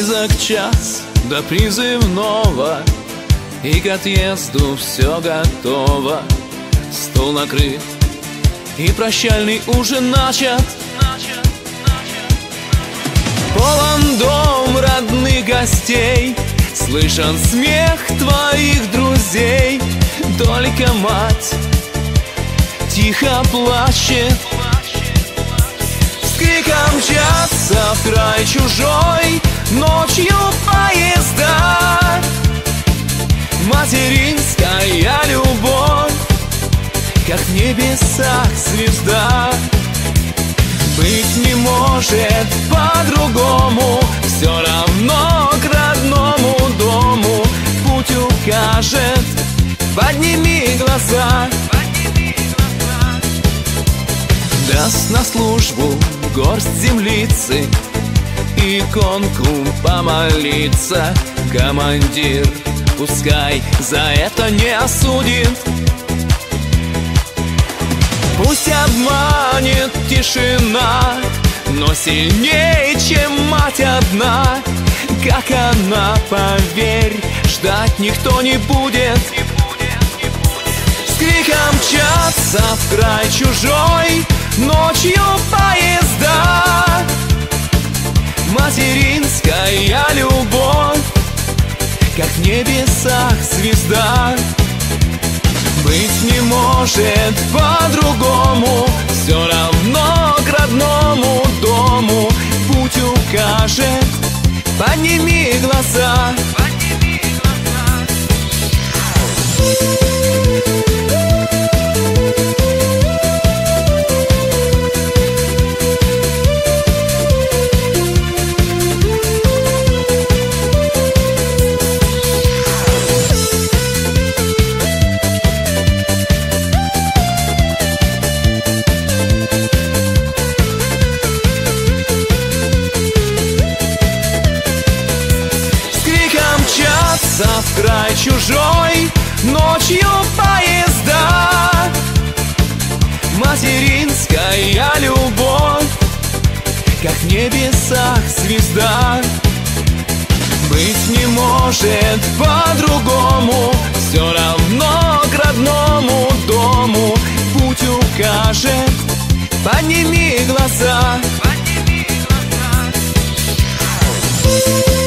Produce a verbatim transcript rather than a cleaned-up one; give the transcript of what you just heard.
Близок час до призывного, и к отъезду все готово. Стол накрыт, и прощальный ужин начат. Полон дом родных гостей, слышен смех твоих друзей. Только мать тихо плачет, с криком мчатся в край чужой ночью поезда. Материнская любовь, как в небесах звезда. Быть не может по-другому, все равно к родному дому путь укажет. Подними глаза, даст на службу горсть землицы, иконку помолиться. Командир пускай за это не осудит. Пусть обманет тишина, но сильнее, чем мать одна. Как она, поверь, ждать никто не будет. С криком мчатся в край чужой ночью поезда. Материнская любовь, как в небесах звезда. Быть не может по-другому, все равно к родному дому путь укажет. Подними глаза, подними глаза. В край чужой ночью поезда. Материнская любовь, как в небесах звезда. Быть не может по-другому, все равно к родному дому путь укажет. Подними глаза, подними глаза.